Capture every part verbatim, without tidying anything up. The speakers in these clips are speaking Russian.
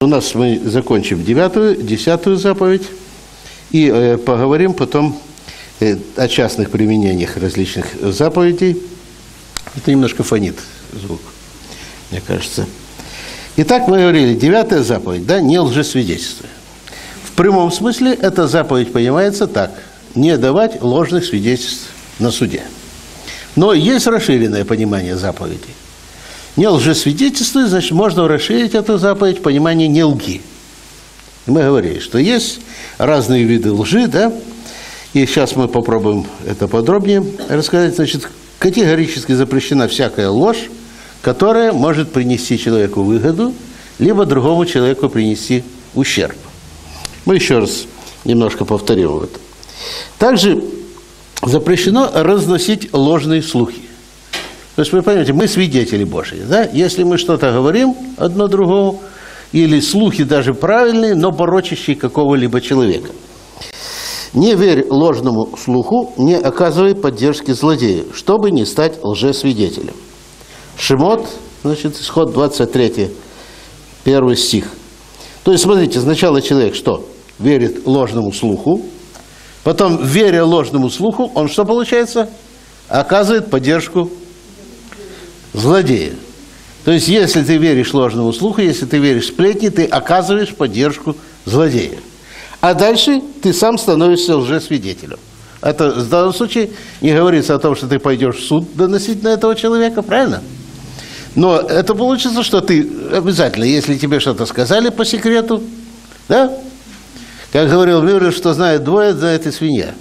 У нас мы закончим девятую, десятую заповедь и э, поговорим потом э, о частных применениях различных заповедей. Это немножко фонит звук, мне кажется. Итак, мы говорили, девятая заповедь, да, не лжесвидетельствуй. В прямом смысле эта заповедь понимается так: не давать ложных свидетельств на суде. Но есть расширенное понимание заповеди. Не лжесвидетельствуй, значит, можно расширить эту заповедь в понимании не лги. Мы говорили, что есть разные виды лжи, да, и сейчас мы попробуем это подробнее рассказать. Значит, категорически запрещена всякая ложь, которая может принести человеку выгоду, либо другому человеку принести ущерб. Мы еще раз немножко повторим это. Также запрещено разносить ложные слухи. То есть, вы понимаете, мы свидетели Божьи, да? Если мы что-то говорим одно другому, или слухи даже правильные, но порочащие какого-либо человека. Не верь ложному слуху, не оказывай поддержки злодею, чтобы не стать лжесвидетелем. Шемот, значит, исход двадцать три, первый стих. То есть, смотрите, сначала человек что? Верит ложному слуху, потом, веря ложному слуху, он что получается? Оказывает поддержку злодея. То есть, если ты веришь ложному слуху, если ты веришь сплетни, ты оказываешь поддержку злодея. А дальше ты сам становишься лжесвидетелем. Это в данном случае не говорится о том, что ты пойдешь в суд доносить на этого человека, правильно? Но это получится, что ты обязательно, если тебе что-то сказали по секрету, да? Как говорил Мюррей, что знает двое, знает и свинья.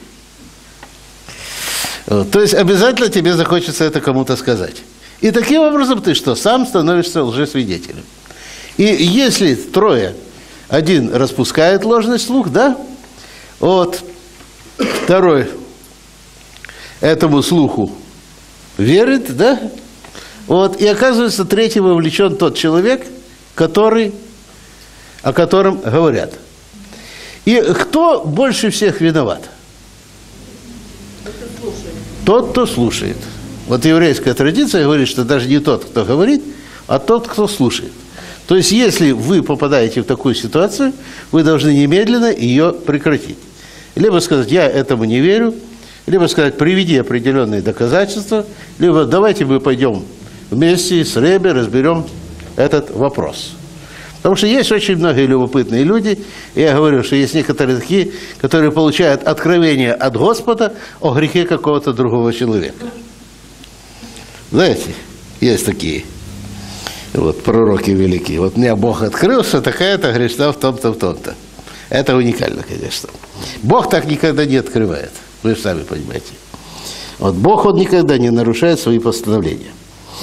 Вот. То есть обязательно тебе захочется это кому-то сказать. И таким образом ты что? Сам становишься лжесвидетелем. И если трое, один распускает ложный слух, да? Вот. Второй этому слуху верит, да? Вот. И оказывается, третий вовлечен тот человек, который, о котором говорят. И кто больше всех виноват? Тот, кто слушает. Вот еврейская традиция говорит, что даже не тот, кто говорит, а тот, кто слушает. То есть, если вы попадаете в такую ситуацию, вы должны немедленно ее прекратить. Либо сказать, я этому не верю, либо сказать, приведи определенные доказательства, либо давайте мы пойдем вместе с Ребе разберем этот вопрос. Потому что есть очень многие любопытные люди, и я говорю, что есть некоторые такие, которые получают откровение от Господа о грехе какого-то другого человека. Знаете, есть такие вот пророки великие. Вот мне Бог открыл, что такая-то грешна в том-то, в том-то. Это уникально, конечно. Бог так никогда не открывает. Вы же сами понимаете. Вот Бог, Он никогда не нарушает свои постановления.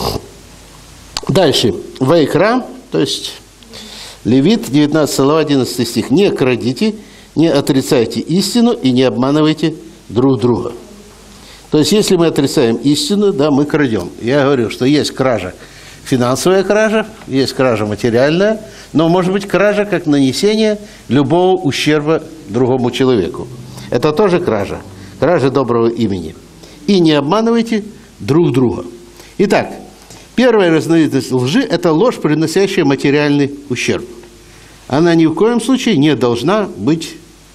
Дальше. Вайкра, то есть Левит, девятнадцатая глава, одиннадцатый стих. Не крадите, не отрицайте истину и не обманывайте друг друга. То есть, если мы отрицаем истину, да, мы крадем. Я говорю, что есть кража, финансовая кража, есть кража материальная, но может быть кража как нанесение любого ущерба другому человеку. Это тоже кража, кража доброго имени. И не обманывайте друг друга. Итак, первая разновидность лжи – это ложь, приносящая материальный ущерб. Она ни в коем случае не должна быть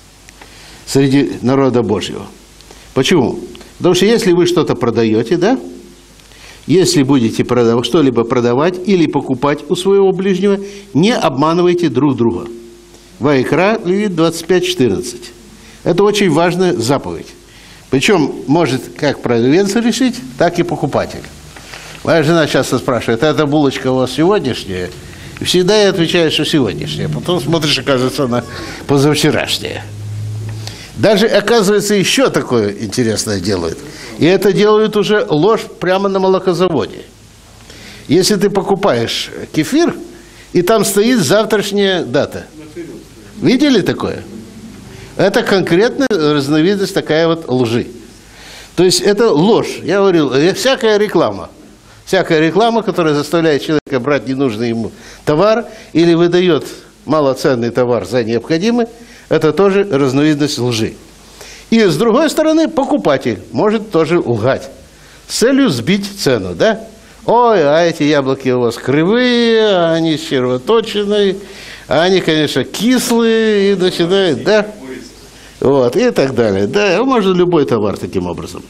среди народа Божьего. Почему? Потому что если вы что-то продаете, да, если будете продав... что-либо продавать или покупать у своего ближнего, не обманывайте друг друга. Вайкра, Левит двадцать пять четырнадцать. Это очень важная заповедь. Причем может как продавец решить, так и покупатель. Моя жена часто спрашивает, эта булочка у вас сегодняшняя? И всегда я отвечаю, что сегодняшняя. Потом смотришь, оказывается, она позавчерашняя. Даже, оказывается, еще такое интересное делают. И это делают уже ложь прямо на молокозаводе. Если ты покупаешь кефир, и там стоит завтрашняя дата. Видели такое? Это конкретная разновидность такая вот лжи. То есть это ложь. Я говорил, всякая реклама. Всякая реклама, которая заставляет человека брать ненужный ему товар или выдает малоценный товар за необходимый, это тоже разновидность лжи. И с другой стороны, покупатель может тоже лгать с целью сбить цену, да? Ой, а эти яблоки у вас кривые, они с червоточиной, А они, конечно, кислые и начинают, да? Вот, и так далее. Да, можно любой товар таким образом.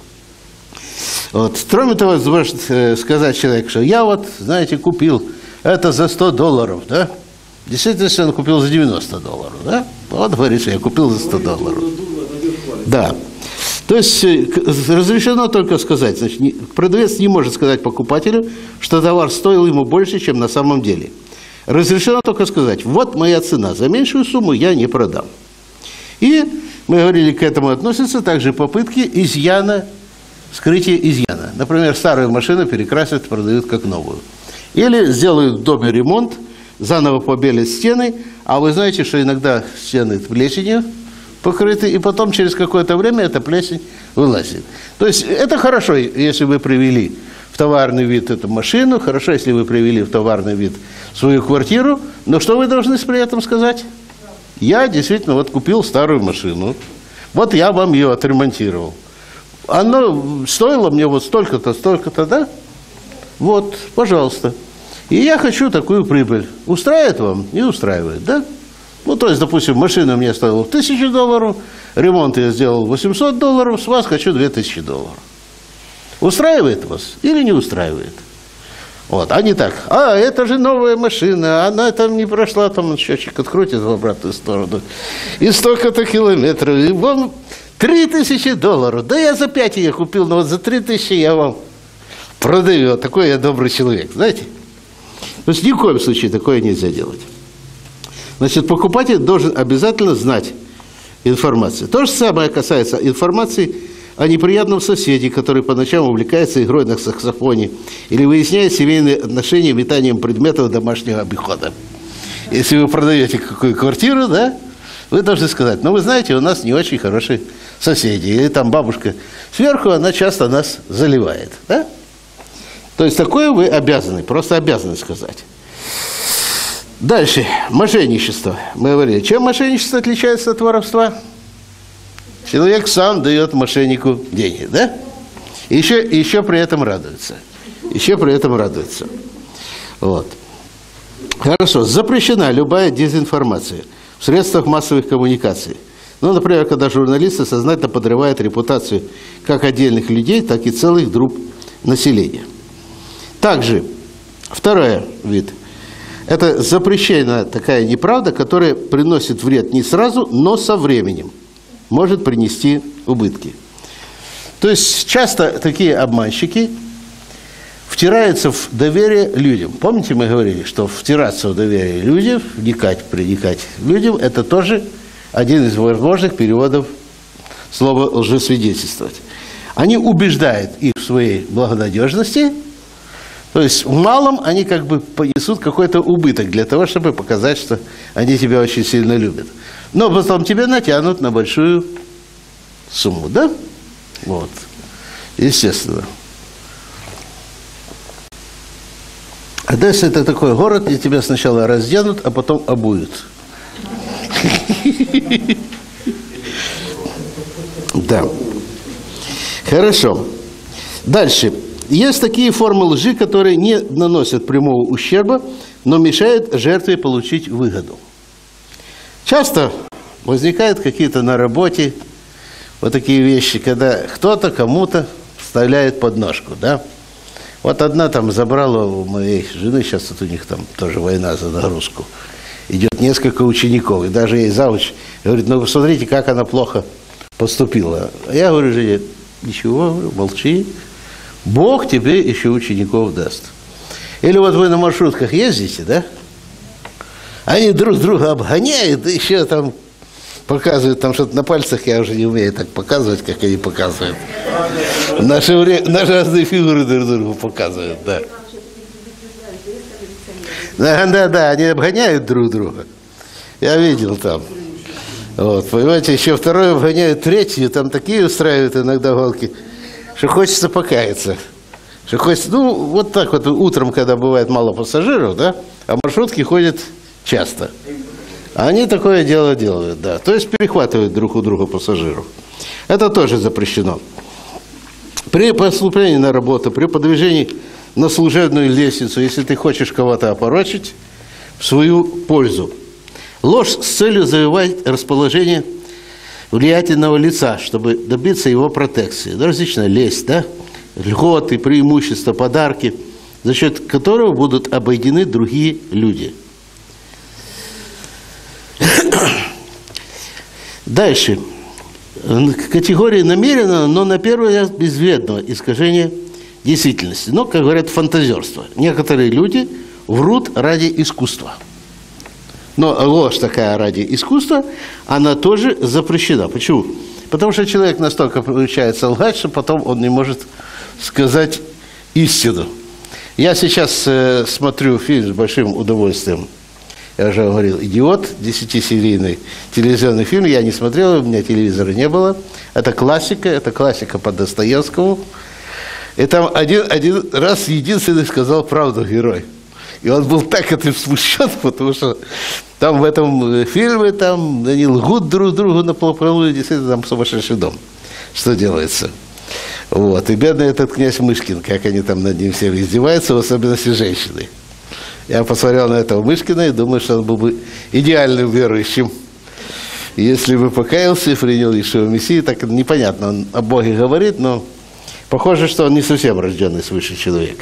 Вот. Кроме того, может сказать человек, что я вот, знаете, купил это за сто долларов, да? Действительно, если он купил за девяносто долларов, да? Вот говорит, что я купил за сто долларов. Да. То есть разрешено только сказать, значит, продавец не может сказать покупателю, что товар стоил ему больше, чем на самом деле. Разрешено только сказать, вот моя цена, за меньшую сумму я не продам. И мы говорили, к этому относятся также попытки изъяна, скрытия изъяна. Например, старую машину перекрасят, продают как новую. Или сделают в доме ремонт, заново побелят стены, а вы знаете, что иногда стены плесенью покрыты, и потом через какое-то время эта плесень вылазит. То есть это хорошо, если вы привели в товарный вид эту машину, хорошо, если вы привели в товарный вид свою квартиру, но что вы должны при этом сказать? Я действительно вот купил старую машину, вот я вам ее отремонтировал. Оно стоило мне вот столько-то, столько-то, да? Вот, пожалуйста. И я хочу такую прибыль. Устраивает вам? Не устраивает, да? Ну, то есть, допустим, машина мне стоила тысячу долларов, ремонт я сделал восемьсот долларов, с вас хочу две тысячи долларов. Устраивает вас или не устраивает? Вот, а не так. А, это же новая машина, она там не прошла, там счетчик открутит в обратную сторону. И столько-то километров. И вам три тысячи долларов. Да я за пять ее купил, но вот за три тысячи я вам продаю. Такой я добрый человек, знаете? То есть ни в коем случае такое нельзя делать. Значит, покупатель должен обязательно знать информацию. То же самое касается информации о неприятном соседе, который по ночам увлекается игрой на саксофоне или выясняет семейные отношения метанием предметов домашнего обихода. Если вы продаете какую квартиру, да, вы должны сказать, ну, вы знаете, у нас не очень хорошие соседи. Или там бабушка сверху, она часто нас заливает, да? То есть такое вы обязаны, просто обязаны сказать. Дальше, мошенничество. Мы говорили, чем мошенничество отличается от воровства? Человек сам дает мошеннику деньги, да? И еще, и еще при этом радуется. Еще при этом радуется. Вот. Хорошо, запрещена любая дезинформация в средствах массовых коммуникаций. Ну, например, когда журналисты сознательно подрывают репутацию как отдельных людей, так и целых групп населения. Также, второй вид. Это запрещенная такая неправда, которая приносит вред не сразу, но со временем может принести убытки. То есть часто такие обманщики втираются в доверие людям. Помните, мы говорили, что втираться в доверие людям, вникать, проникать людям, это тоже один из возможных переводов слова лжесвидетельствовать. Они убеждают их в своей благонадежности. То есть в малом они как бы понесут какой-то убыток для того, чтобы показать, что они тебя очень сильно любят. Но потом тебя натянут на большую сумму, да? Вот. Естественно. Одесса – это такой город, где тебя сначала разденут, а потом обуют. Да. Хорошо. Дальше. Есть такие формы лжи, которые не наносят прямого ущерба, но мешают жертве получить выгоду. Часто возникают какие-то на работе вот такие вещи, когда кто-то кому-то вставляет подножку, да? Вот одна там забрала у моей жены, сейчас вот у них там тоже война за нагрузку, идет несколько учеников, и даже ей завуч говорит, ну посмотрите, как она плохо поступила. А я говорю жене, ничего, молчи. Бог тебе еще учеников даст. Или вот вы на маршрутках ездите, да? Они друг друга обгоняют, и еще там показывают, там что-то на пальцах, я уже не умею так показывать, как они показывают. Наши, наши разные фигуры друг другу показывают, да. Да, да, да, они обгоняют друг друга. Я видел там. Вот, понимаете, еще второй обгоняют третью, там такие устраивают иногда гонки, что хочется покаяться. Что хочется, ну, вот так вот утром, когда бывает мало пассажиров, да, а маршрутки ходят часто. Они такое дело делают, да. То есть перехватывают друг у друга пассажиров. Это тоже запрещено. При поступлении на работу, при подвижении на служебную лестницу, если ты хочешь кого-то опорочить в свою пользу, Ложь с целью завоевать расположение влиятельного лица, чтобы добиться его протекции. Различная лесть, да? Льготы, преимущества, подарки, за счет которого будут обойдены другие люди. Дальше. Категория намеренного, но на первый взгляд безвредного искажения действительности. Но, как говорят, фантазерство. Некоторые люди врут ради искусства. Но ложь такая ради искусства, она тоже запрещена. Почему? Потому что человек настолько приучается лгать, что потом он не может сказать истину. Я сейчас э, смотрю фильм с большим удовольствием. Я уже говорил, «Идиот», десятисерийный телевизионный фильм. Я не смотрел, у меня телевизора не было. Это классика, это классика по Достоевскому. И там один, один раз единственный сказал правду герой. И он был так этим смущен, потому что там в этом фильме там они лгут друг другу на полуправу, и действительно там сумасшедший дом. Что делается? Вот. И бедный этот князь Мышкин, как они там над ним все издеваются, в особенности женщины. Я посмотрел на этого Мышкина и думаю, что он был бы идеальным верующим. Если бы покаялся и принял Иешуа Мессию, так непонятно, он о Боге говорит, но похоже, что он не совсем рожденный свыше человек.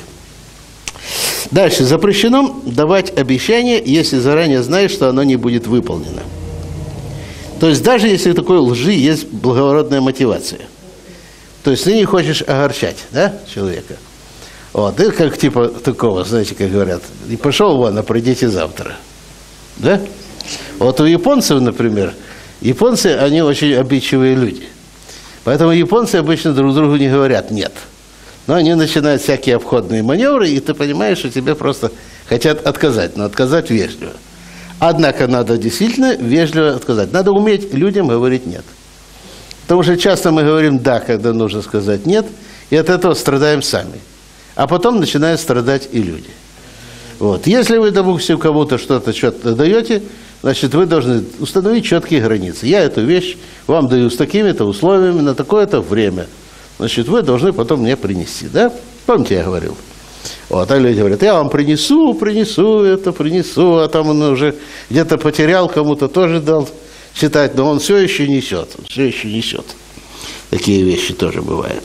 Дальше. Запрещено давать обещание, если заранее знаешь, что оно не будет выполнено. То есть даже если такой лжи есть благородная мотивация. То есть ты не хочешь огорчать, да, человека. Вот, и как типа такого, знаете, как говорят, не пошел вон, а придите завтра. Да? Вот у японцев, например, японцы, они очень обидчивые люди. Поэтому японцы обычно друг другу не говорят «нет». Но они начинают всякие обходные маневры, и ты понимаешь, что тебе просто хотят отказать, но отказать вежливо. Однако надо действительно вежливо отказать. Надо уметь людям говорить «нет». Потому что часто мы говорим «да», когда нужно сказать «нет», и от этого страдаем сами. А потом начинают страдать и люди. Вот. Если вы, допустим, кому-то что-то что-то даете, значит, вы должны установить четкие границы. Я эту вещь вам даю с такими-то условиями, на такое-то время. Значит, вы должны потом мне принести. Да? Помните, я говорил? Вот, а люди говорят, я вам принесу, принесу это, принесу, а там он уже где-то потерял, кому-то тоже дал читать, но он все еще несет, он все еще несет. Такие вещи тоже бывают.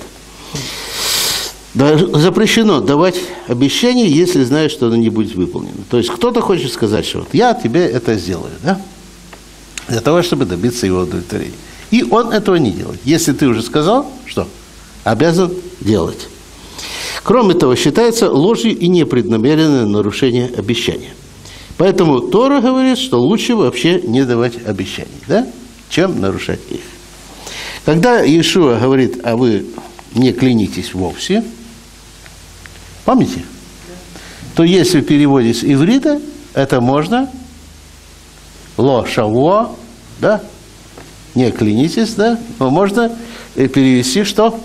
Запрещено давать обещание, если знаешь, что оно не будет выполнено. То есть кто-то хочет сказать, что вот я тебе это сделаю, да? Для того, чтобы добиться его удовлетворения. И он этого не делает. Если ты уже сказал, что обязан делать. Кроме того, считается ложью и непреднамеренное нарушение обещания. Поэтому Тора говорит, что лучше вообще не давать обещаний, да? Чем нарушать их. Когда Иешуа говорит, а вы не клянитесь вовсе, помните? То если в переводе с иврита, это можно ло шаво, да? Не клянитесь, да? Но можно перевести что?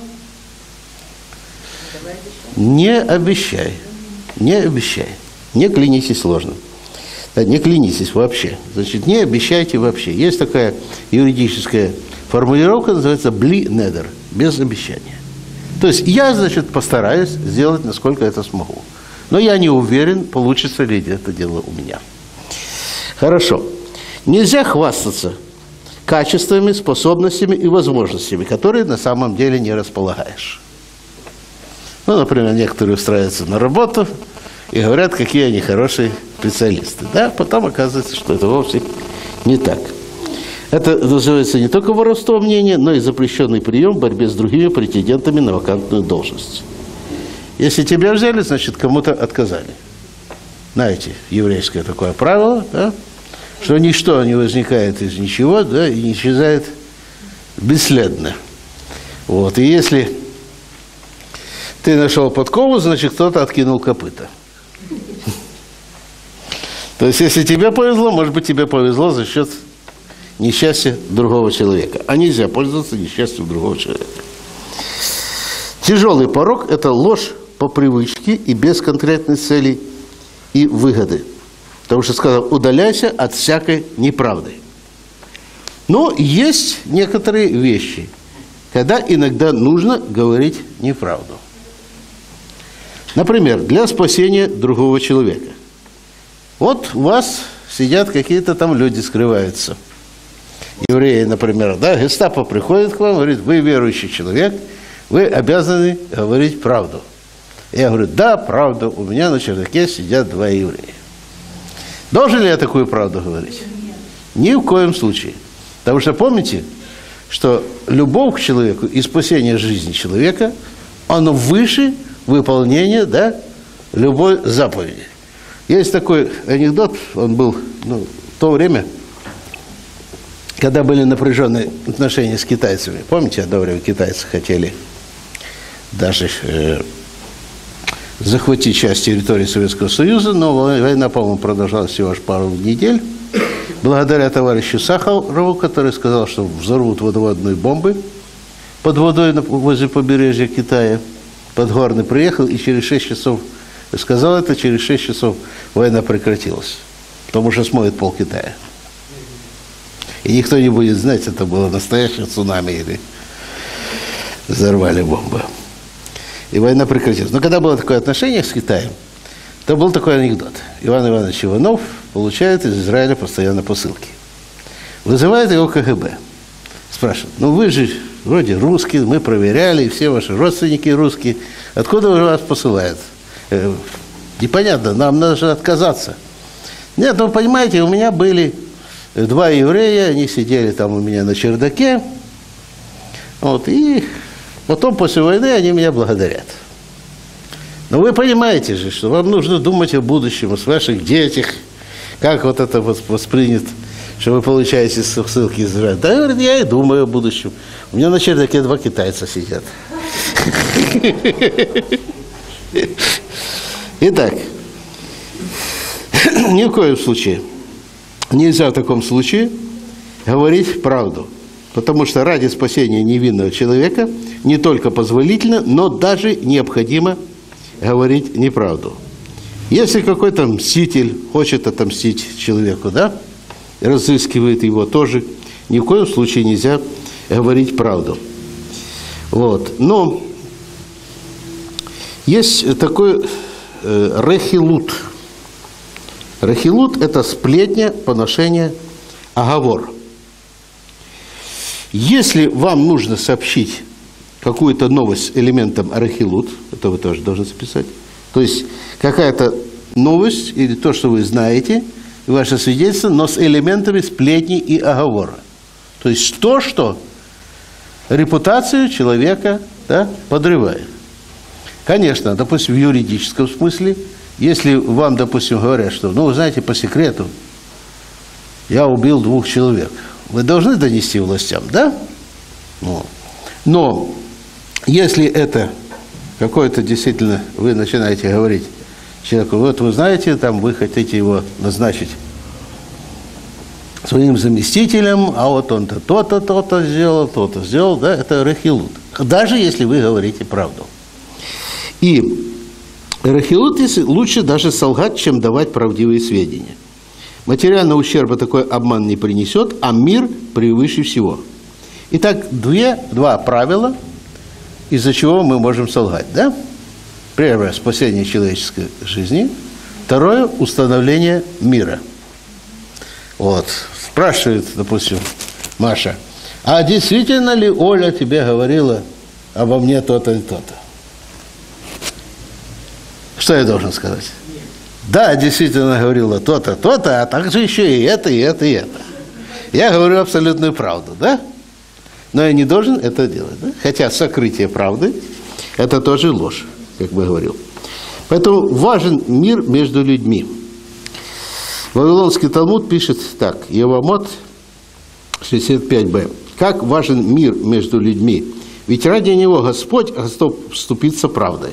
Не обещай. Не обещай. Не клянитесь ложно. Да, не клянитесь вообще. Значит, не обещайте вообще. Есть такая юридическая формулировка, называется бли недер, без обещания. То есть я, значит, постараюсь сделать, насколько это смогу. Но я не уверен, получится ли это дело у меня. Хорошо. Нельзя хвастаться качествами, способностями и возможностями, которые на самом деле не располагаешь. Ну, например, некоторые устраиваются на работу и говорят, какие они хорошие специалисты. Да? Потом оказывается, что это вовсе не так. Это называется не только воровство мнения, но и запрещенный прием в борьбе с другими претендентами на вакантную должность. Если тебя взяли, значит, кому-то отказали. Знаете, еврейское такое правило, да? Что ничто не возникает из ничего, да, и не исчезает бесследно. Вот. И если ты нашел подкову, значит, кто-то откинул копыта. То есть, если тебе повезло, может быть, тебе повезло за счет несчастья другого человека. А нельзя пользоваться несчастьем другого человека. Тяжелый порок – это ложь по привычке и без конкретной цели и выгоды. Потому что сказал, удаляйся от всякой неправды. Но есть некоторые вещи, когда иногда нужно говорить неправду. Например, для спасения другого человека. Вот у вас сидят какие-то там люди, скрываются. Евреи, например, да, гестапо приходит к вам, говорит, вы верующий человек, вы обязаны говорить правду. Я говорю, да, правда, у меня на чердаке сидят два еврея. Должен ли я такую правду говорить? Ни в коем случае. Потому что помните, что любовь к человеку и спасение жизни человека, оно выше выполнения, да, любой заповеди. Есть такой анекдот, он был ну, в то время, когда были напряженные отношения с китайцами. Помните, одно время китайцы хотели даже э, захватить часть территории Советского Союза, но война, по-моему, продолжалась всего лишь пару недель. Благодаря товарищу Сахарову, который сказал, что взорвут водоводные бомбы под водой возле побережья Китая, Подгорный приехал и через шесть часов, сказал это, через шесть часов война прекратилась, потому что смоет пол Китая. И никто не будет знать, это было настоящее цунами или взорвали бомбы. И война прекратилась. Но когда было такое отношение с Китаем, то был такой анекдот. Иван Иванович Иванов получает из Израиля постоянно посылки. Вызывает его ка гэ бэ. Спрашивает, ну вы же вроде русские, мы проверяли, все ваши родственники русские. Откуда вас посылают? Э, непонятно, нам надо же отказаться. Нет, ну понимаете, у меня были два еврея, они сидели там у меня на чердаке. Вот, и потом после войны они меня благодарят. Но вы понимаете же, что вам нужно думать о будущем, о ваших детях, как вот это воспринято, что вы получаете ссылки из Израиля. Да, говорит, я и думаю о будущем. У меня на чердаке два китайца сидят. Итак, ни в коем случае нельзя в таком случае говорить правду, потому что ради спасения невинного человека не только позволительно, но даже необходимо говорить неправду. Если какой-то мститель хочет отомстить человеку, да, разыскивает его, тоже ни в коем случае нельзя говорить правду. Вот. Но есть такой э, рехилут. Рехилут – это сплетня, поношение, оговор. Если вам нужно сообщить какую-то новость элементом рехилут, это вы тоже должны записать, то есть какая-то новость или то, что вы знаете, ваше свидетельство, но с элементами сплетни и оговора. То есть то, что репутацию человека, да, подрывает. Конечно, допустим, в юридическом смысле, если вам, допустим, говорят, что, ну, вы знаете, по секрету, я убил двух человек, вы должны донести властям, да? Ну. Но если это какое-то действительно, вы начинаете говорить человеку, вот вы знаете, там вы хотите его назначить своим заместителем, а вот он-то то-то, то-то сделал, то-то сделал, да, это рехилут. Даже если вы говорите правду. И рехилут лучше даже солгать, чем давать правдивые сведения. Материального ущерба такой обман не принесет, а мир превыше всего. Итак, две, два правила, из-за чего мы можем солгать, да? Первое – спасение человеческой жизни. Второе – установление мира. Вот. Спрашивает, допустим, Маша, а действительно ли Оля тебе говорила обо мне то-то и то-то? Что я должен сказать? Да, действительно говорила то-то, то-то, а также еще и это, и это, и это. Я говорю абсолютную правду, да? Но я не должен это делать, да? Хотя сокрытие правды – это тоже ложь, как бы говорил. Поэтому важен мир между людьми. Вавилонский Талмуд пишет так, Евамот шестьдесят пять бэ. Как важен мир между людьми, ведь ради него Господь готов вступиться правдой.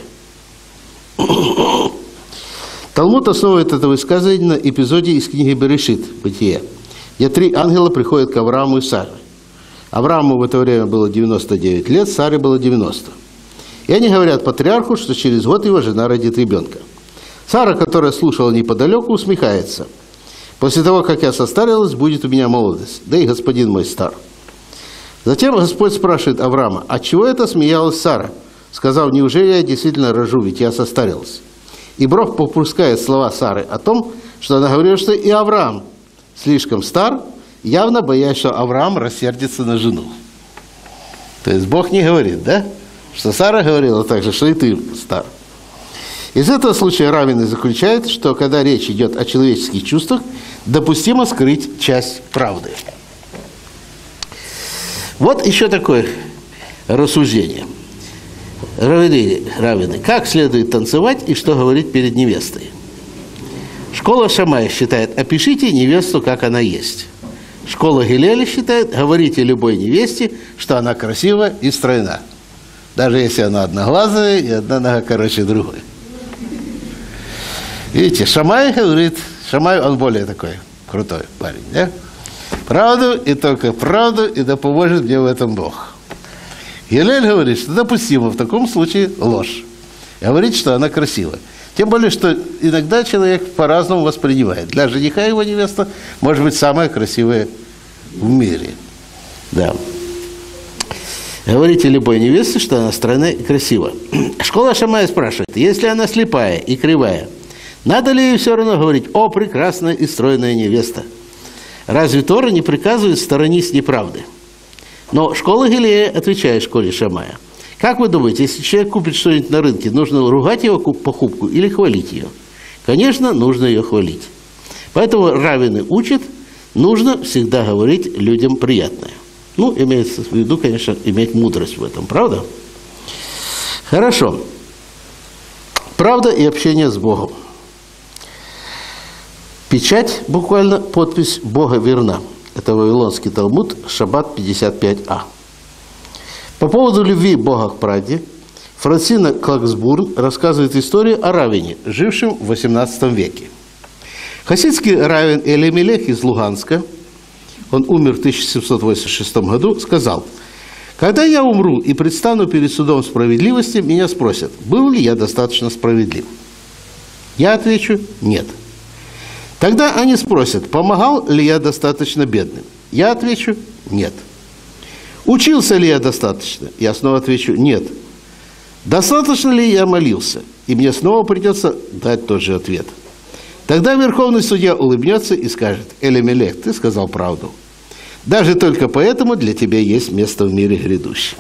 Талмуд основывает это высказывание на эпизоде из книги Берешит, Бытие, где три ангела приходят к Аврааму и Саре. Аврааму в это время было девяносто девять лет, Саре было девяносто. И они говорят патриарху, что через год его жена родит ребенка. Сара, которая слушала неподалеку, усмехается. После того, как я состарилась, будет у меня молодость, да и господин мой стар. Затем Господь спрашивает Авраама, от чего это смеялась Сара, сказав, неужели я действительно рожу, ведь я состарилась. И Бог попускает слова Сары о том, что она говорила, что и Авраам слишком стар, явно боясь, что Авраам рассердится на жену. То есть Бог не говорит, да? Что Сара говорила также, что и ты стар. Из этого случая раввины заключают, что когда речь идет о человеческих чувствах, допустимо скрыть часть правды. Вот еще такое рассуждение. Раввины, раввины, как следует танцевать и что говорить перед невестой? Школа Шамая считает, опишите невесту, как она есть. Школа Гилеля считает, говорите любой невесте, что она красива и стройна. Даже если она одноглазая и одна нога короче другой. Видите, Шамай говорит, Шамай, он более такой крутой парень, да? Правду и только правду, и да поможет мне в этом Бог. Гилель говорит, что допустимо в таком случае ложь. Говорит, что она красива. Тем более, что иногда человек по-разному воспринимает. Для жениха его невеста может быть самая красивая в мире. Да. Говорите любой невесте, что она стройная и красива. Школа Шамая спрашивает, если она слепая и кривая, надо ли ей все равно говорить, о, прекрасная и стройная невеста? Разве Тора не приказывает сторонись неправды? Но школа Гилея отвечает школе Шамая. Как вы думаете, если человек купит что-нибудь на рынке, нужно ругать его покупку или хвалить ее? Конечно, нужно ее хвалить. Поэтому раввины учат, нужно всегда говорить людям приятное. Ну, имеется в виду, конечно, иметь мудрость в этом, правда? Хорошо. Правда и общение с Богом. Печать, буквально подпись «Бога верна». Это Вавилонский Талмуд, Шаббат пятьдесят пять а. По поводу любви Бога к правде, Франсина Клаксбурн рассказывает историю о раввине, жившем в восемнадцатом веке. Хасидский раввин Элимелех из Луганска, он умер в тысяча семьсот восемьдесят шестом году, сказал: «Когда я умру и предстану перед судом справедливости, меня спросят, был ли я достаточно справедлив? Я отвечу: нет. Тогда они спросят, помогал ли я достаточно бедным? Я отвечу: нет. Учился ли я достаточно? Я снова отвечу: нет. Достаточно ли я молился? И мне снова придется дать тот же ответ. Тогда Верховный Судья улыбнется и скажет: Элимелех, ты сказал правду. Даже только поэтому для тебя есть место в мире грядущем».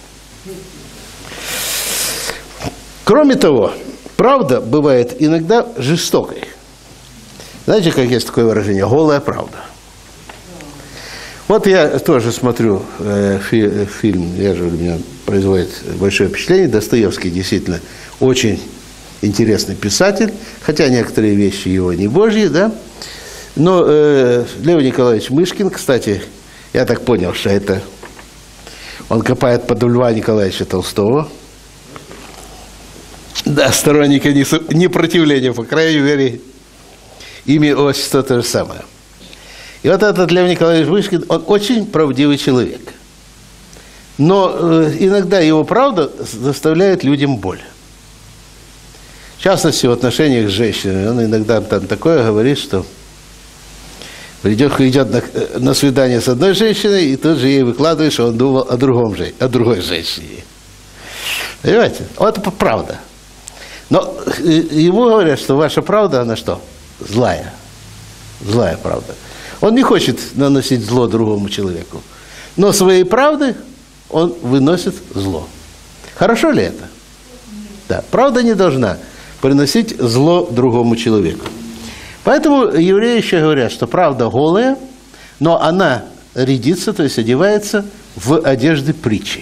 Кроме того, правда бывает иногда жестокой. Знаете, как есть такое выражение? Голая правда. Вот я тоже смотрю э, фи, фильм, я же, у меня производит большое впечатление. Достоевский действительно очень интересный писатель, хотя некоторые вещи его не божьи, да. Но э, Лев Николаевич Мышкин, кстати, я так понял, что это он копает под Льва Николаевича Толстого. Да, сторонника непротивления, по крайней мере, имя отчество то же самое. И вот этот Лев Николаевич Мышкин, он очень правдивый человек. Но э, иногда его правда заставляет людям боль. В частности, в отношениях с женщинами. Он иногда там такое говорит, что придет, идет на, на свидание с одной женщиной, и тут же ей выкладывает, что он думал о, другом, о другой женщине. Понимаете? Вот это правда. Но ему говорят, что ваша правда, она что? Злая. Злая правда. Он не хочет наносить зло другому человеку. Но своей правдой он выносит зло. Хорошо ли это? Да. Правда не должна приносить зло другому человеку. Поэтому евреи еще говорят, что правда голая, но она рядится, то есть одевается в одежды притчи.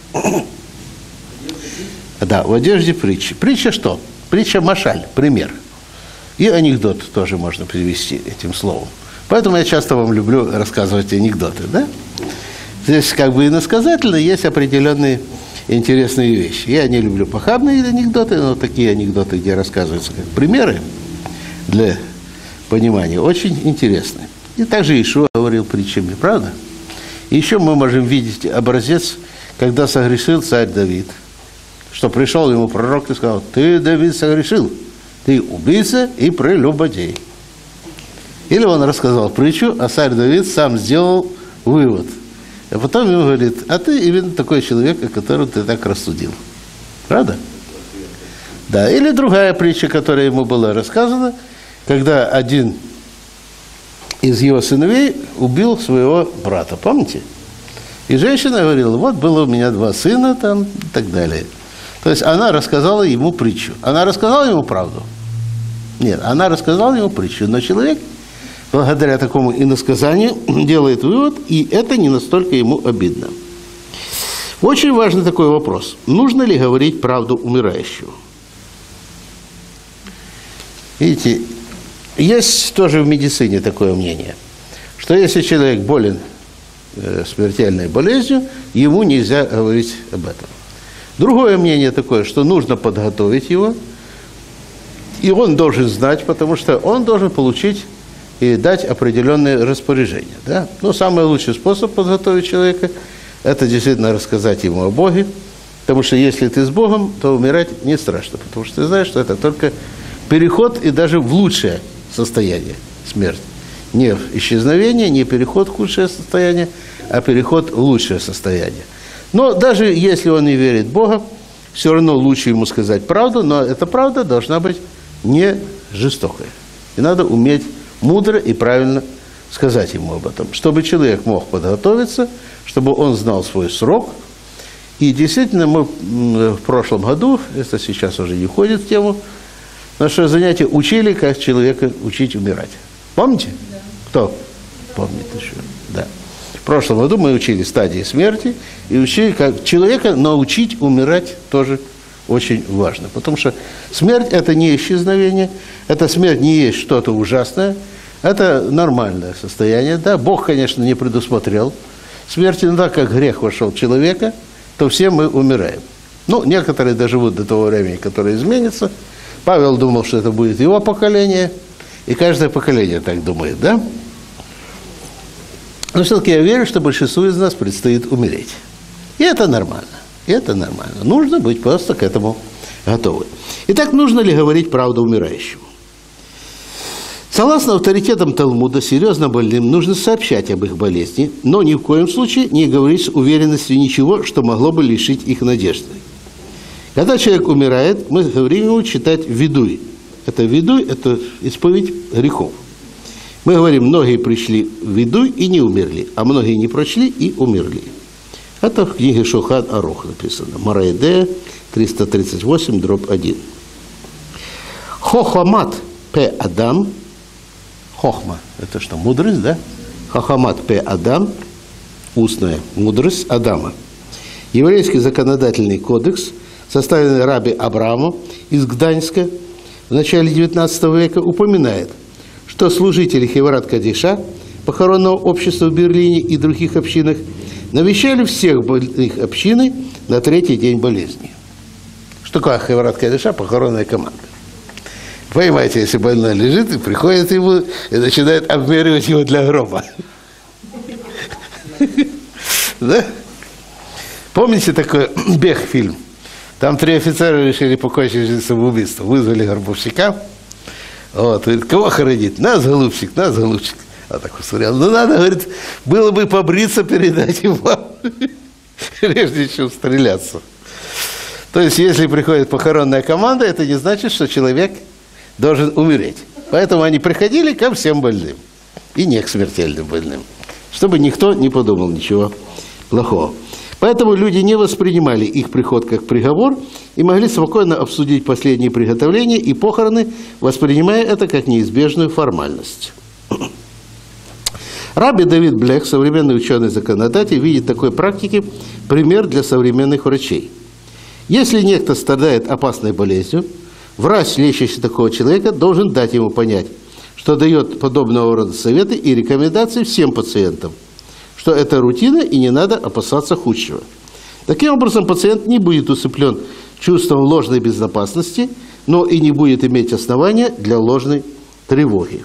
Да, в одежде притчи. Притча что? Притча машаль, пример. И анекдот тоже можно привести этим словом. Поэтому я часто вам люблю рассказывать анекдоты, да? Здесь как бы иносказательно есть определенные интересные вещи. Я не люблю похабные анекдоты, но такие анекдоты, где рассказываются как примеры для понимания, очень интересны. И также Ишуа говорил притчами, правда? И еще мы можем видеть образец, когда согрешил царь Давид, что пришел ему пророк и сказал: ты, Давид, согрешил, ты убийца и прелюбодей. Или он рассказал притчу, а царь Давид сам сделал вывод. А потом ему говорит: а ты именно такой человек, о котором ты так рассудил. Правда? Да. Или другая притча, которая ему была рассказана, когда один из его сыновей убил своего брата, помните? И женщина говорила, вот было у меня два сына там и так далее. То есть она рассказала ему притчу. Она рассказала ему правду? Нет, она рассказала ему притчу. Но человек, благодаря такому иносказанию, делает вывод, и это не настолько ему обидно. Очень важный такой вопрос. Нужно ли говорить правду умирающему? Видите, есть тоже в медицине такое мнение, что если человек болен э, смертельной болезнью, ему нельзя говорить об этом. Другое мнение такое, что нужно подготовить его, и он должен знать, потому что он должен получить и дать определенные распоряжения. Да? Но самый лучший способ подготовить человека – это действительно рассказать ему о Боге, потому что если ты с Богом, то умирать не страшно, потому что ты знаешь, что это только переход и даже в лучшее состояние смерти. Не в исчезновение, не переход в худшее состояние, а переход в лучшее состояние. Но даже если он не верит в Бога, все равно лучше ему сказать правду, но эта правда должна быть не жестокая. И надо уметь мудро и правильно сказать ему об этом, чтобы человек мог подготовиться, чтобы он знал свой срок. И действительно, мы в прошлом году, это сейчас уже не входит в тему, наше занятие учили, как человека учить умирать. Помните? Да. Кто помнит еще? Да. В прошлом году мы учили стадии смерти и учили, как человека научить умирать тоже очень важно. Потому что смерть – это не исчезновение, это смерть не есть что-то ужасное, это нормальное состояние. Да? Бог, конечно, не предусмотрел смерти, но так как грех вошел в человека, то все мы умираем. Ну, некоторые доживут до того времени, которое изменится. Павел думал, что это будет его поколение, и каждое поколение так думает, да? Но все-таки я верю, что большинству из нас предстоит умереть. И это нормально. И это нормально. Нужно быть просто к этому готовы. Итак, нужно ли говорить правду умирающему? Согласно авторитетам Талмуда, серьезно больным нужно сообщать об их болезни, но ни в коем случае не говорить с уверенностью ничего, что могло бы лишить их надежды. Когда человек умирает, мы говорим ему читать видуй. Это видуй, это исповедь грехов. Мы говорим, многие пришли в видуй и не умерли, а многие не прочли и умерли. Это в книге Шулхан Арух написано. Морeh Деah, триста тридцать восемь, дробь один. Хохамат пе Адам. Хохма – это что, мудрость, да? Хохамат пе Адам, устная мудрость Адама. Еврейский законодательный кодекс, составленный раби Абрамом из Гданьска в начале девятнадцатого века, упоминает, что служители Хеврат Кадиша, похоронного общества в Берлине и других общинах, навещали всех больных общины на третий день болезни. Что такое Хеврат Кадиша? Похоронная команда. Понимаете, если больной лежит, и приходит ему и начинает обмеривать его для гроба. Да? Помните такой Бех-фильм? Там три офицера решили покончить жизнь самоубийством. Вызвали гробовщика. Вот, говорит, кого хоронить? Нас, голубчик, нас, голубчик. А так посмотрел. Ну, надо, говорит, было бы побриться, передать его, прежде чем стреляться. То есть, если приходит похоронная команда, это не значит, что человек должен умереть. Поэтому они приходили ко всем больным. И не к смертельным больным. Чтобы никто не подумал ничего плохого. Поэтому люди не воспринимали их приход как приговор и могли спокойно обсудить последние приготовления и похороны, воспринимая это как неизбежную формальность. Раби Давид Блех, современный ученый-законодатель, видит в такой практике пример для современных врачей. Если некто страдает опасной болезнью, врач, лечащий такого человека, должен дать ему понять, что дает подобного рода советы и рекомендации всем пациентам, что это рутина и не надо опасаться худшего. Таким образом, пациент не будет усыплен чувством ложной безопасности, но и не будет иметь основания для ложной тревоги.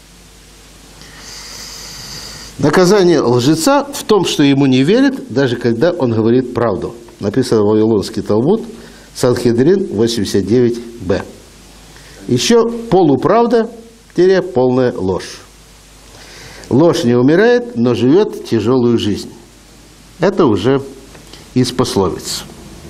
Наказание лжеца в том, что ему не верят, даже когда он говорит правду. Написано в Вавилонский Талмуд, Санхедрин восемьдесят девять бэ. Еще полуправда, полная ложь. Ложь не умирает, но живет тяжелую жизнь. Это уже из пословиц.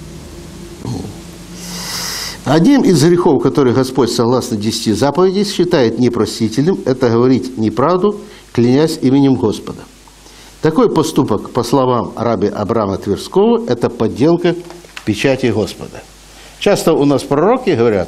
Одним из грехов, который Господь, согласно десяти заповедей, считает непростительным, это говорить неправду клянясь именем Господа. Такой поступок, по словам раби Абрама Тверского, это подделка печати Господа. Часто у нас пророки говорят: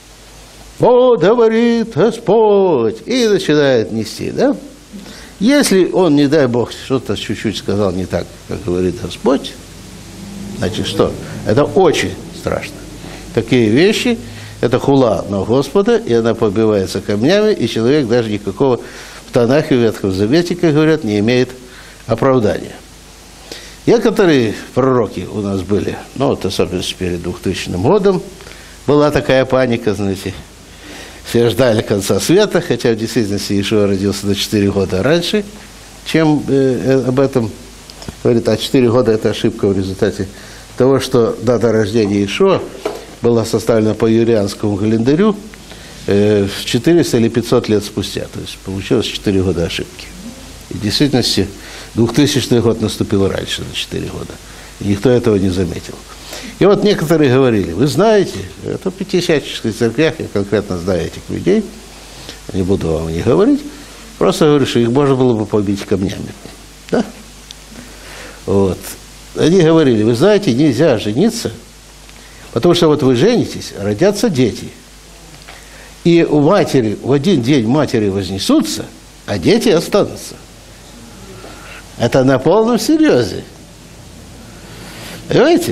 «Вот говорит Господь», и начинает нести, да? Если он, не дай Бог, что-то чуть-чуть сказал не так, как говорит Господь, значит что? Это очень страшно. Такие вещи, это хула на Господа, и она побивается камнями, и человек даже никакого в Танахе, в Ветхом Завете, как говорят, не имеет оправдания. Некоторые пророки у нас были, ну вот особенно перед двухтысячным годом, была такая паника, знаете, все ждали конца света, хотя в действительности Иешуа родился на четыре года раньше, чем э, об этом говорит, а четыре года это ошибка в результате того, что дата рождения Иешуа была составлена по юлианскому календарю э, четыреста или пятьсот лет спустя, то есть получилось четыре года ошибки. И в действительности двухтысячный год наступил раньше, на четыре года. И никто этого не заметил. И вот некоторые говорили: вы знаете, это в пятидесятнических церквях, я конкретно знаю этих людей, не буду вам не говорить, просто говорю, что их можно было бы побить камнями. Да? Вот. Они говорили: вы знаете, нельзя жениться, потому что вот вы женитесь, родятся дети. И у матери, в один день матери вознесутся, а дети останутся. Это на полном серьезе. Понимаете?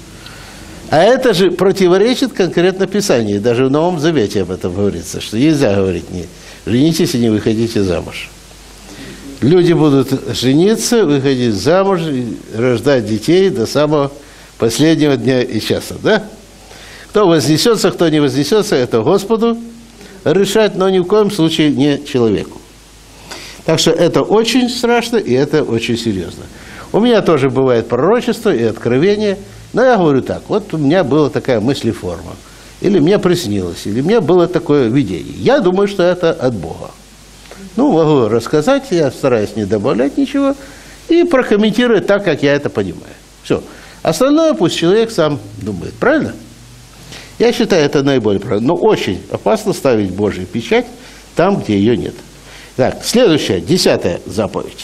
А это же противоречит конкретно Писанию. Даже в Новом Завете об этом говорится, что нельзя говорить: не женитесь и не выходите замуж. Люди будут жениться, выходить замуж, рождать детей до самого последнего дня и часа. Да? Кто вознесется, кто не вознесется, это Господу решать, но ни в коем случае не человеку. Так что это очень страшно и это очень серьезно. У меня тоже бывает пророчество и откровение, но я говорю так: вот у меня была такая мыслеформа, или мне приснилось, или мне было такое видение. Я думаю, что это от Бога. Ну, могу рассказать, я стараюсь не добавлять ничего и прокомментировать так, как я это понимаю. Все. Остальное пусть человек сам думает. Правильно? Я считаю, это наиболее правильно. Но очень опасно ставить Божью печать там, где ее нет. Так, следующая, десятая заповедь.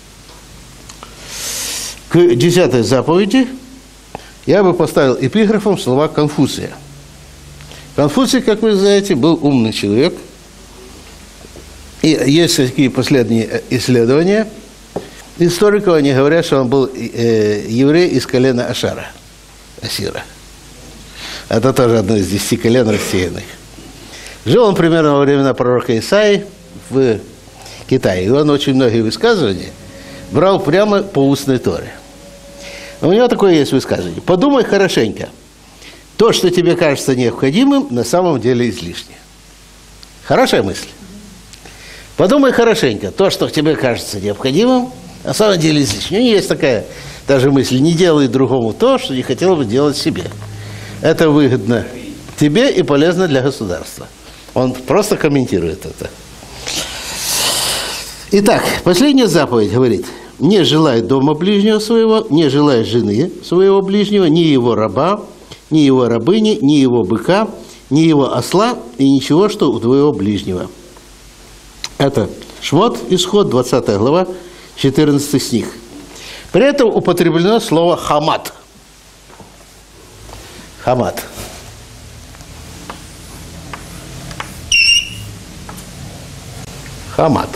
К десятой заповеди я бы поставил эпиграфом слова Конфуция. Конфуций, как вы знаете, был умный человек. И есть такие последние исследования историков, они говорят, что он был э, еврей из колена Ашара, Асира. Это тоже одно из десяти колен рассеянных. Жил он примерно во времена пророка Исаии в Китае. И он очень многие высказывания брал прямо по устной Торе. У него такое есть высказывание: подумай хорошенько, то, что тебе кажется необходимым, на самом деле излишне. Хорошая мысль. Подумай хорошенько, то, что тебе кажется необходимым, на самом деле излишне. У него есть такая даже мысль: не делай другому то, что не хотел бы делать себе. Это выгодно тебе и полезно для государства. Он просто комментирует это. Итак, последняя заповедь говорит: не желай дома ближнего своего, не желай жены своего ближнего, ни его раба, ни его рабыни, ни его быка, ни его осла и ничего, что у твоего ближнего. Это Шмот, Исход, двадцатая глава, четырнадцатый стих. При этом употреблено слово хамат. Хамат. Хамат.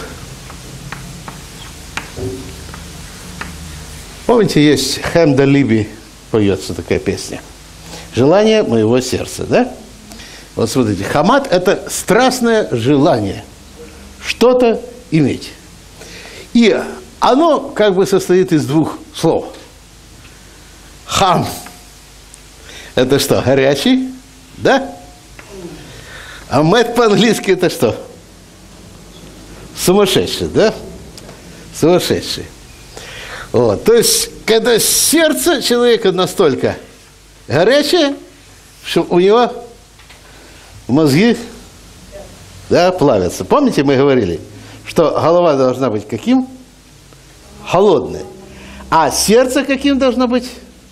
Помните, есть Хемда Либи, поется такая песня. Желание моего сердца, да? Вот смотрите, хамат – это страстное желание что-то иметь. И оно как бы состоит из двух слов. Хам – это что, горячий, да? А мэт по-английски – это что? Сумасшедший, да? Сумасшедший. Вот. То есть, когда сердце человека настолько горячее, что у него мозги, да, плавятся. Помните, мы говорили, что голова должна быть каким? Холодной. А сердце каким должно быть?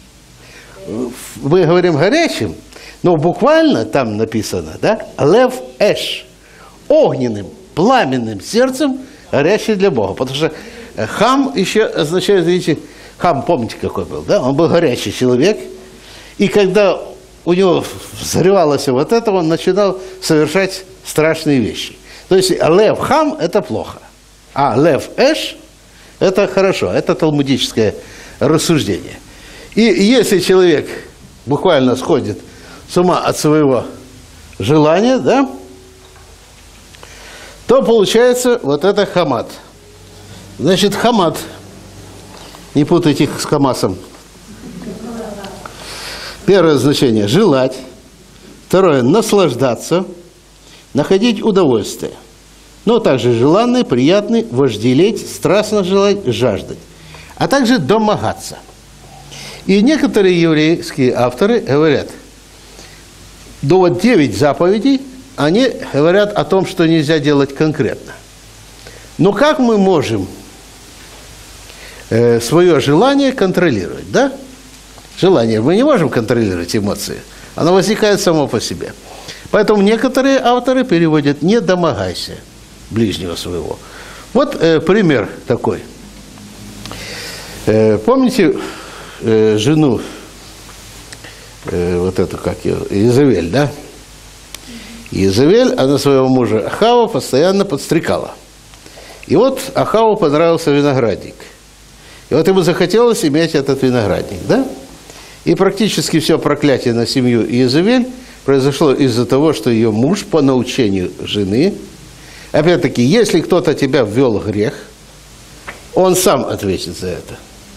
Мы говорим горячим, но буквально там написано, да, лев эш, огненным, пламенным сердцем, горячий для Бога. Потому что хам еще означает, видите, хам, помните, какой был, да? Он был горячий человек, и когда у него взрывалось вот это, он начинал совершать страшные вещи. То есть лев хам – это плохо, а лев эш – это хорошо, это талмудическое рассуждение. И если человек буквально сходит с ума от своего желания, да, то получается вот это хамат. Значит, хамат, не путайте их с хамасом. Первое значение – желать. Второе – наслаждаться, находить удовольствие. Но также желанный, приятный, вожделеть, страстно желать, жаждать. А также домогаться. И некоторые еврейские авторы говорят, да вот девять заповедей, они говорят о том, что нельзя делать конкретно. Но как мы можем э, свое желание контролировать, да? Желание. Мы не можем контролировать эмоции. Оно возникает само по себе. Поэтому некоторые авторы переводят «не домогайся ближнего своего». Вот э, пример такой. Э, помните э, жену, э, вот эту, как ее, Иезавель, да? Иезавель, она своего мужа Ахава постоянно подстрекала. И вот Ахаву понравился виноградник. И вот ему захотелось иметь этот виноградник, да? И практически все проклятие на семью Иезавель произошло из-за того, что ее муж по научению жены, опять-таки, если кто-то тебя ввел в грех, он сам ответит за это.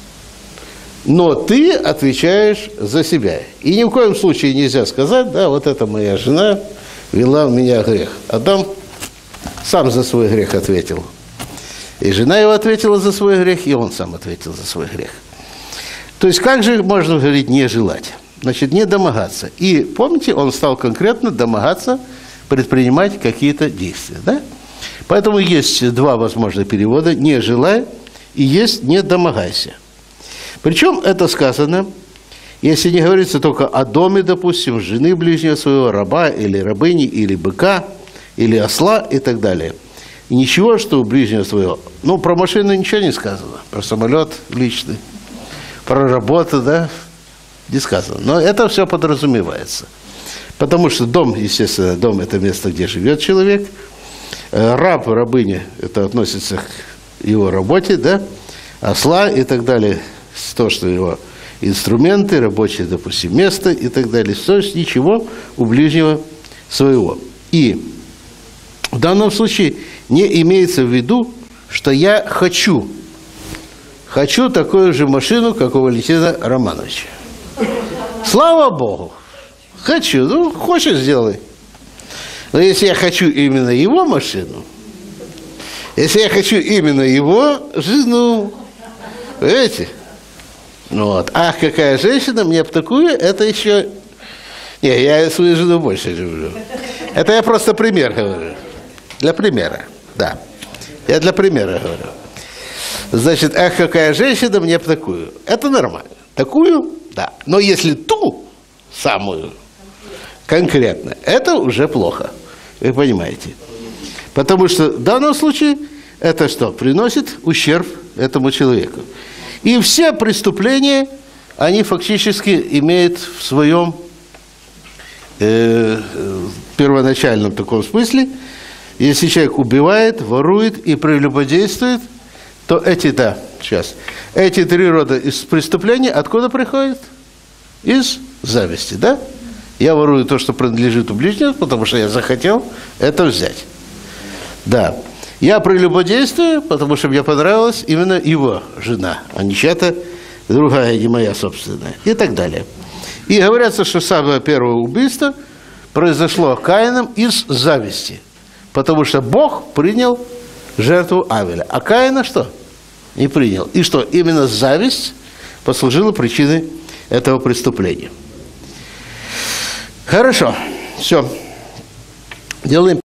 Но ты отвечаешь за себя. И ни в коем случае нельзя сказать, да, вот это моя жена вела в меня грех. Адам сам за свой грех ответил. И жена его ответила за свой грех, и он сам ответил за свой грех. То есть, как же можно говорить не желать? Значит, не домогаться. И помните, он стал конкретно домогаться, предпринимать какие-то действия. Да? Поэтому есть два возможных перевода: не желай, и есть не домогайся. Причем это сказано, если не говорится только о доме, допустим, жены ближнего своего, раба или рабыни, или быка, или осла и так далее. И ничего, что у ближнего своего. Ну, про машину ничего не сказано, про самолет личный, про работу, да, не сказано. Но это все подразумевается. Потому что дом, естественно, дом – это место, где живет человек. Раб, рабыня – это относится к его работе, да, осла и так далее, то, что его инструменты, рабочее, допустим, место и так далее. То есть ничего у ближнего своего. И в данном случае не имеется в виду, что я хочу, хочу такую же машину, как у Валентина Романовича. Слава Богу! Хочу, ну, хочешь, сделай. Но если я хочу именно его машину, если я хочу именно его жену, понимаете? Вот. Ах, какая женщина, мне бы такую, это еще... Не, я свою жену больше люблю. Это я просто пример говорю. Для примера, да. Я для примера говорю. Значит, ах, какая женщина, мне бы такую. Это нормально. Такую, да. Но если ту самую конкретно, это уже плохо. Вы понимаете? Потому что в данном случае это что? Приносит ущерб этому человеку. И все преступления, они фактически имеют в своем э, первоначальном таком смысле, если человек убивает, ворует и прелюбодействует, то эти, да, сейчас, эти три рода из преступлений откуда приходят? Из зависти, да? Я ворую то, что принадлежит у ближнего, потому что я захотел это взять. Да. Я прелюбодействую, потому что мне понравилась именно его жена, а не чья-то другая, не моя собственная. И так далее. И говорится, что самое первое убийство произошло Каином из зависти. Потому что Бог принял жертву Авеля. А Каина что? Не принял. И что? Именно зависть послужила причиной этого преступления. Хорошо. Все. Делаем